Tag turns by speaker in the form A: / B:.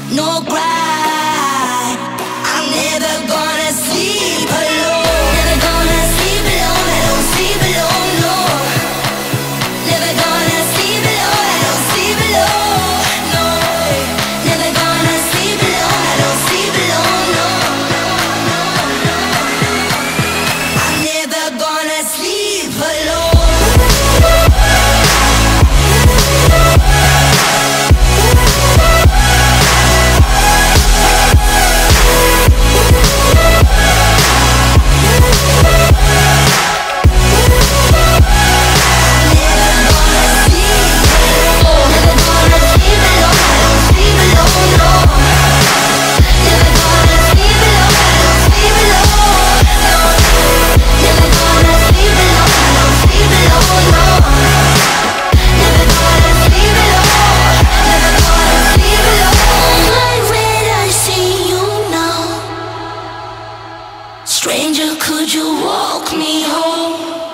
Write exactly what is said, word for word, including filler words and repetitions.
A: no cry. I'm never gonna sleep alone. Never gonna sleep alone. I don't sleep alone, no. Never gonna sleep alone. I don't sleep alone, no. Never gonna sleep alone. I don't sleep alone, no. I'm never gonna sleep alone. Stranger, could you walk me home?